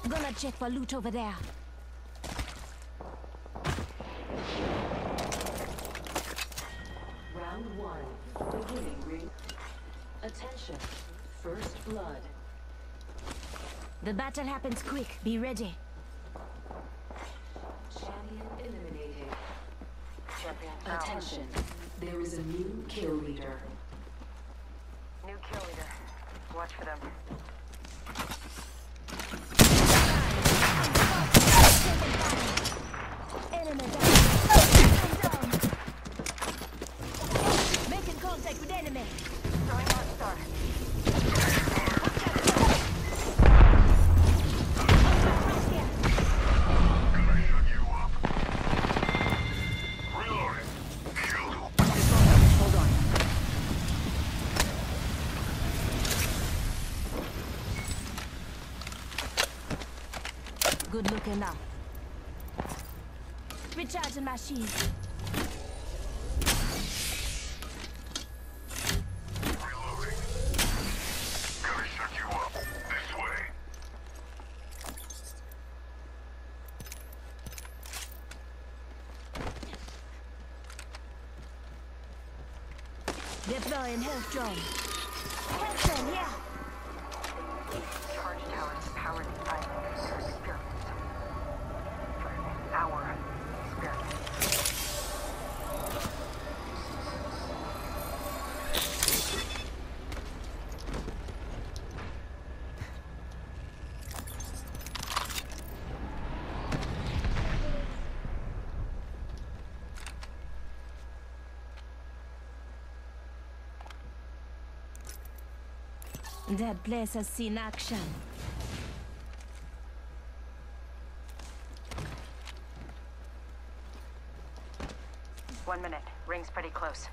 Gonna check for loot over there. Round 1. Beginning ring. Attention. First blood. The battle happens quick. Be ready. Champion eliminated. Attention. There is a new kill leader. New kill leader. Watch for them. Enemy down. Making contact with enemy. Throwing out star. Good looking now. Recharging my shield. Reloading. Gonna shut you up. This way. Deploying health drone. Health drone, yeah. Charge towers powered by their experiments. For our experiment. That place has seen action. 1 minute. Ring's pretty close.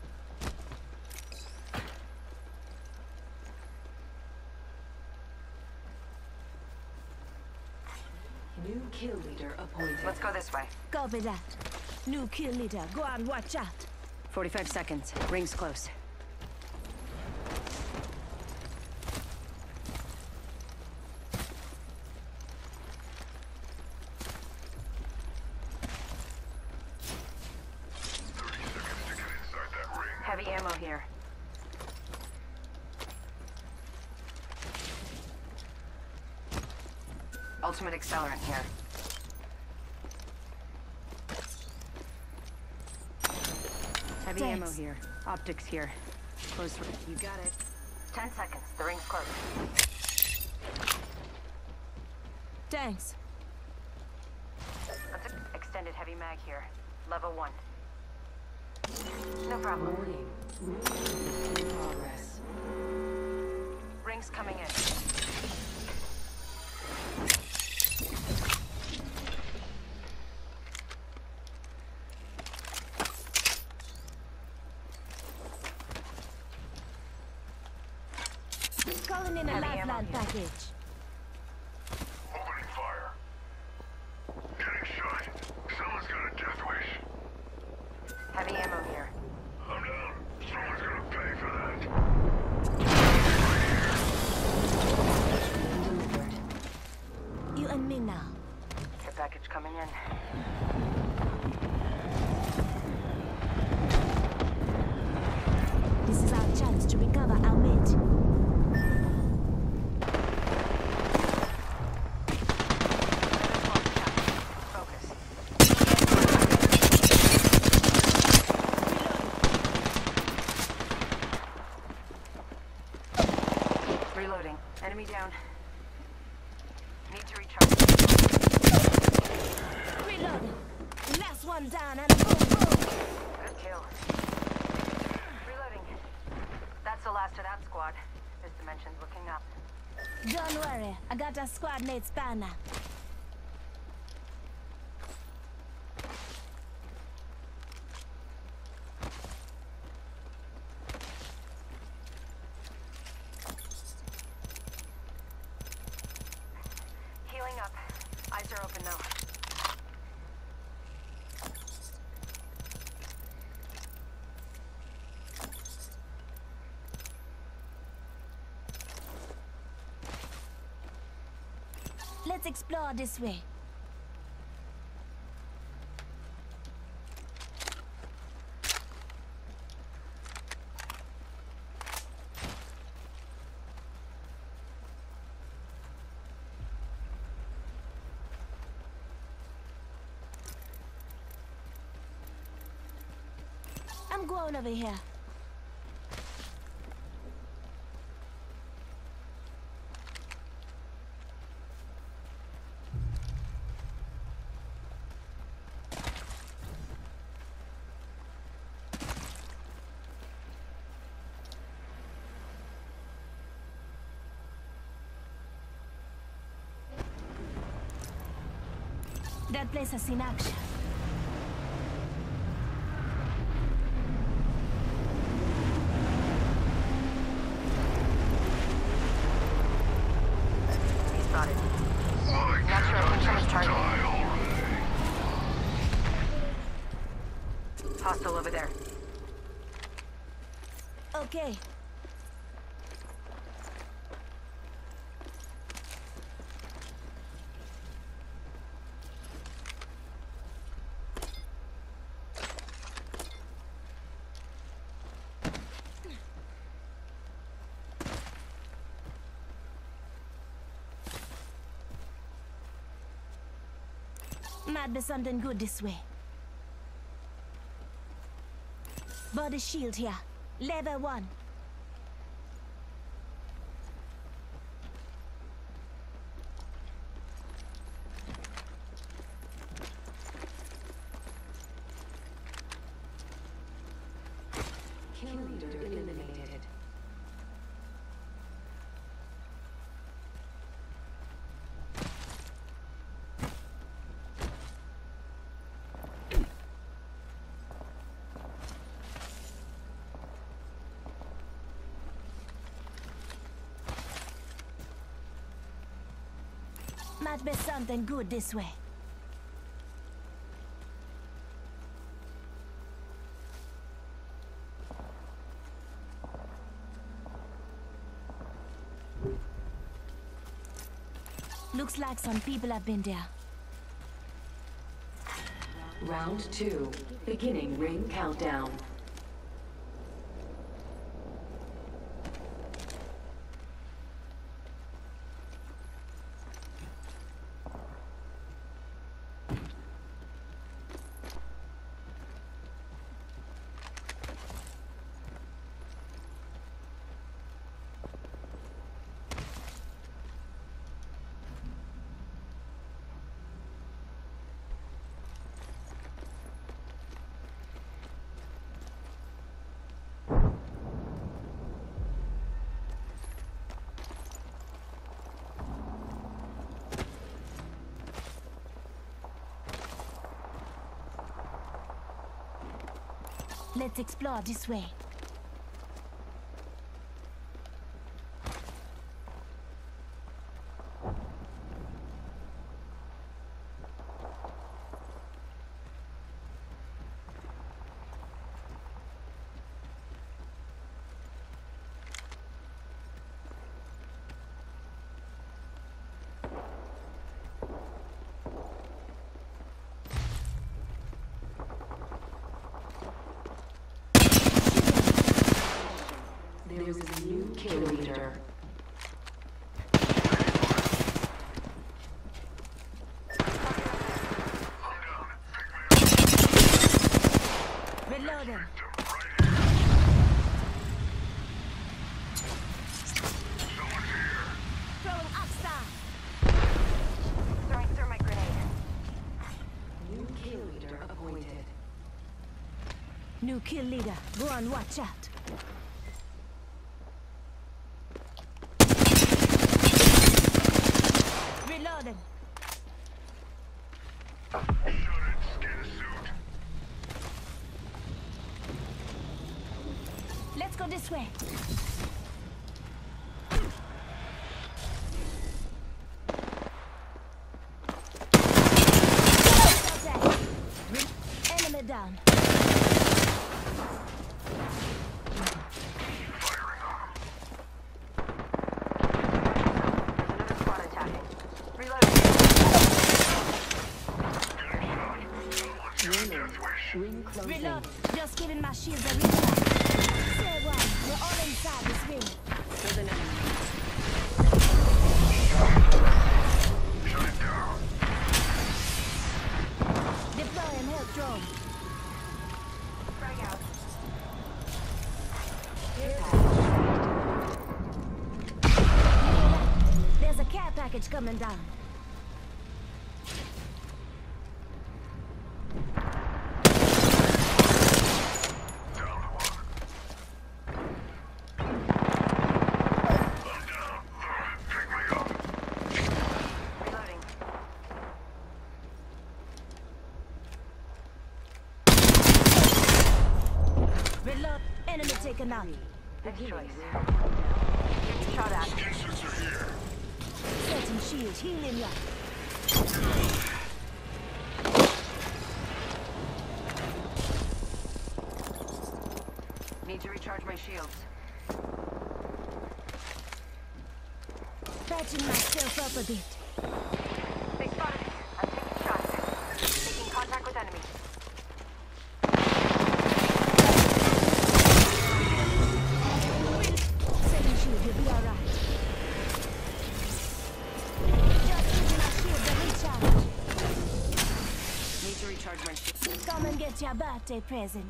New kill leader appointed. Let's go this way. Copy that. New kill leader. Go on, watch out. 45 seconds. Ring's close. Heavy ammo here. Ultimate accelerant here. Heavy ammo Thanks. here. Optics here. Close range. You got it. 10 seconds. The ring's close. Thanks. Let's extended heavy mag here. Level 1. No problem. Warning. Movement in progress. Ring's coming in. Calling in a Heavy ammo lifeline here. package. Opening fire. Getting shot. Someone's got a death wish. Heavy ammo here. I'm down. Someone's gonna pay for that. Delivered. You and me now. The package coming in. This is our chance to recover our mate. Focus. Reloading. Enemy down. Need to recharge. Reloading. Last one down and boom, boom. Good kill. Reloading. That's the last of that squad. This dimension's looking up. Don't worry, I got a squad mate spanner. Healing up. Eyes are open though. Let's explore this way. I'm going over here. That place has seen action. He's spotted. Why Not sure can't if I someone's just targeting. die already? Hostile over there. Okay. Might be something good this way. Body shield here. Level 1. Kill leader eliminated. Might be something good this way. Looks like some people have been there. Round 2. Beginning ring countdown. Let's explore this way. There is a new kill leader. Reloading. Someone's here. Throwing upside. Throwing thermite grenade. New kill leader appointed. New kill leader. Go on, watch out. Reloading. Shouldn't skin suit. Let's go this way. Enemy down. Ring closing. Reload. Just giving my shields a recharge. Say one. We're all inside this ring. There's an enemy. Shut it down. Deploying help drone. Frag out. There's a care package coming down. Down one. I'm down. Pick me up. Reloading. Reload. Enemy taken out. Good choice. Getting shot at. Skin suits are here. Setting shield. Healing ya. Need to recharge my shields. Patching myself up a bit. They spotted me. I'm taking shots. Making contact with enemy. Setting shield. You'll be alright. Just giving my shield a recharge. Need to recharge my shields. Come and get your birthday present.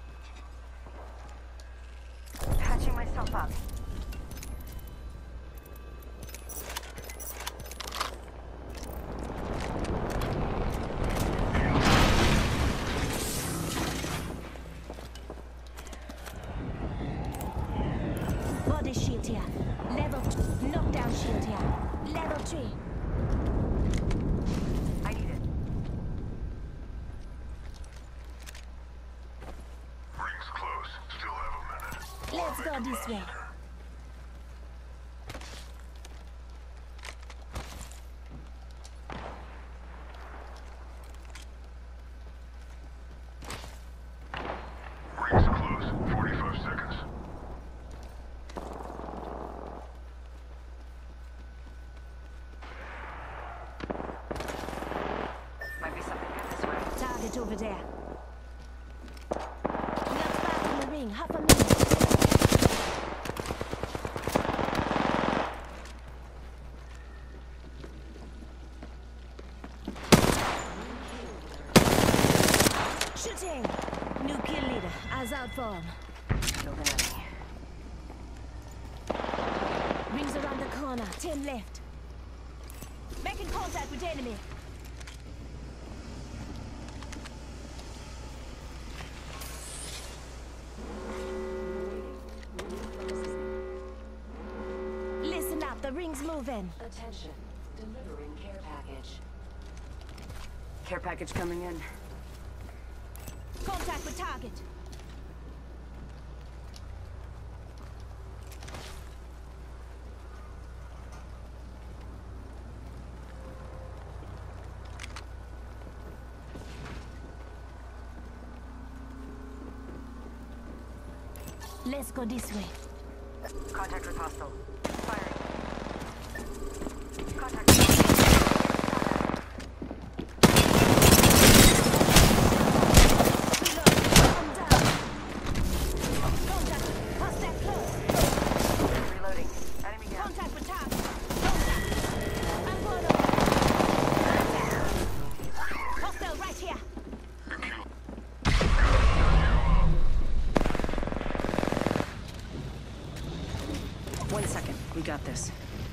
Patching myself up. Body shield here. Level 2. Knockdown shield here. Level 3. I need it. Ring's close. Still have a minute. Let's go this way. Ring's close. 45 seconds. Might be something good this way. Target over there. Not back in the ring. Half a minute. Shooting. New kill leader. Eyes out for him. Killed an enemy. Rings around the corner. 10 left. Making contact with enemy. Listen up. The ring's moving. Attention. Delivering care package. Care package coming in. Contact with target. Let's go this way. Contact with hostile. Firing. Contact with hostile. Reload. I'm down. Contact. Hostile close. Reloading. Enemy down. Contact with target. Contact. I'm going over. Contact. Hostile right here. One second. We got this.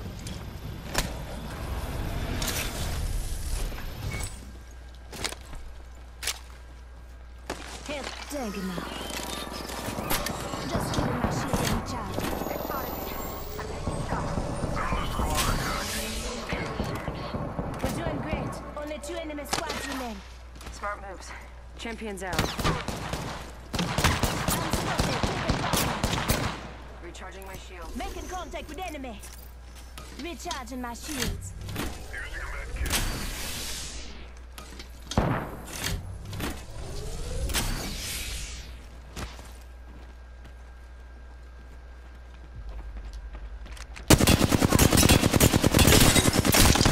Help. Thank you now. Just giving my shield a recharge. They spotted me. I'm taking shots. We're doing great. Only 2 enemy squads remain. Smart moves. Champions out. I'm spotted. Taking fire. Recharging my shield. Making contact with enemy. Recharging my shields. Using a med kit.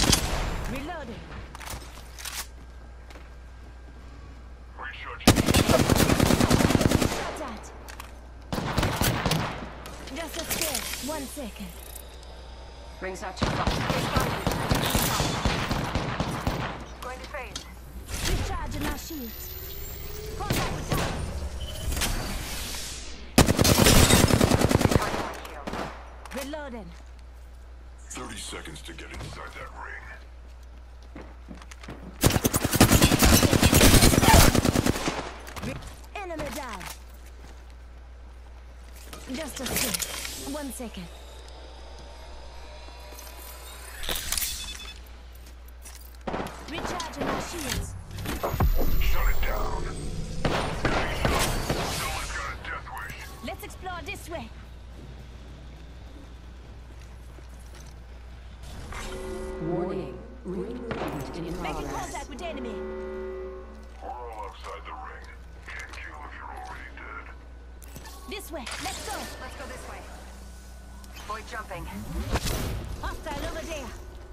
Reloading. Recharge. Ring's not too far. Going to phase. Recharging my shields. Contact with target. Recharging my shield. Reloading. 30 seconds to get inside that ring. Enemy down. Just a sec. 1 second. Recharging my shields. Shut it down. Someone's got a death wish. Let's explore this way. Warning. Ring movement in Making progress. contact with enemy. We're all outside the ring. Can't kill if you're already dead. This way. Let's go. Let's go this way. Boy jumping. Hostile over there.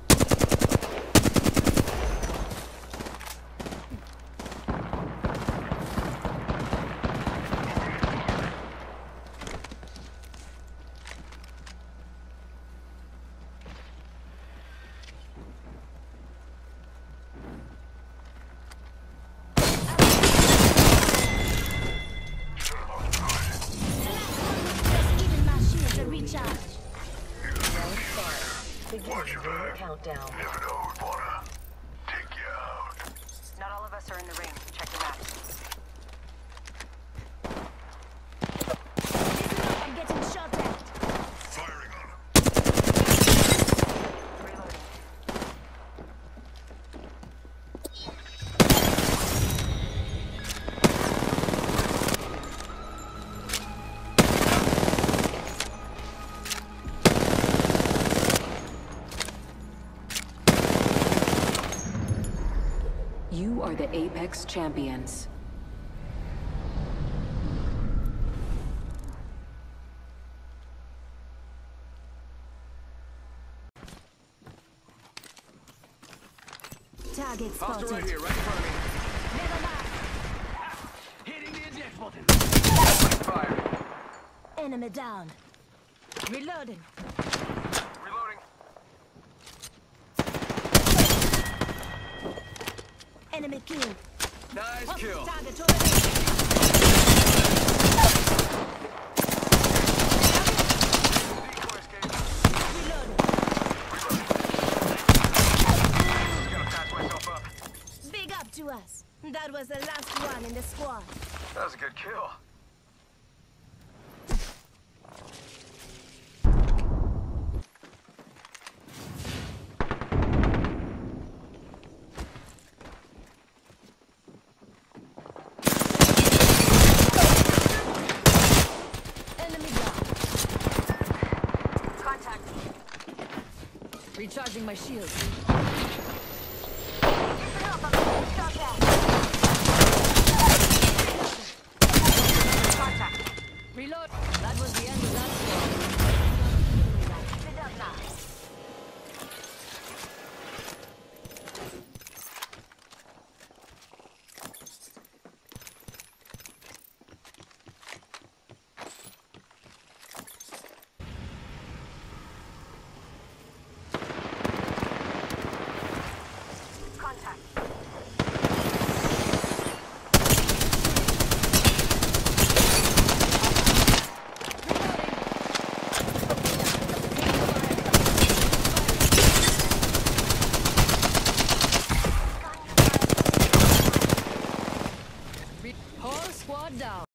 Just giving my shields a recharge. Beginning your countdown. Never know who'd wanna take you out. Not all of us are in the ring. Check your map. Listen up, I'm getting shot at. Firing on him. Reloading. You are the Apex Champions. Target Hostile spotted. right here, right in front of me. Never mind. Hitting the eject button. Fire. Enemy down. Reloading. Reloading. Enemy killed. Nice Oh, kill. target over there. Decoy escape. Reloading. Just gotta patch myself up. Big up to us. That was the last one in the squad. That was a good kill. Enemy down. Contact. Recharging my shield. Listen up. I'm getting shot at. Contact. Reload. That was the end of that